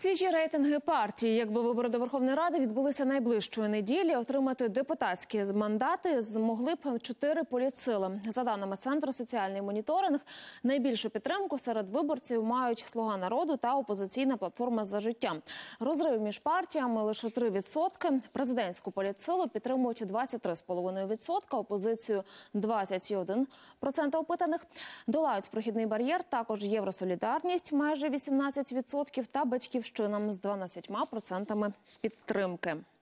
Свіжі рейтинги партії. Якби вибори до Верховної Ради відбулися найближчої неділі, отримати депутатські мандати змогли б 4 політсили. За даними Центру «Соціальний моніторинг», найбільшу підтримку серед виборців мають «Слуга народу» та опозиційна платформа «За життя». Розрив між партіями лише 3%. Президентську політсилу підтримують 23,5%, опозицію 21% опитаних. Долають прохідний бар'єр також «Євросолідарність» майже 18% та «Батьківщина» з 12% підтримки.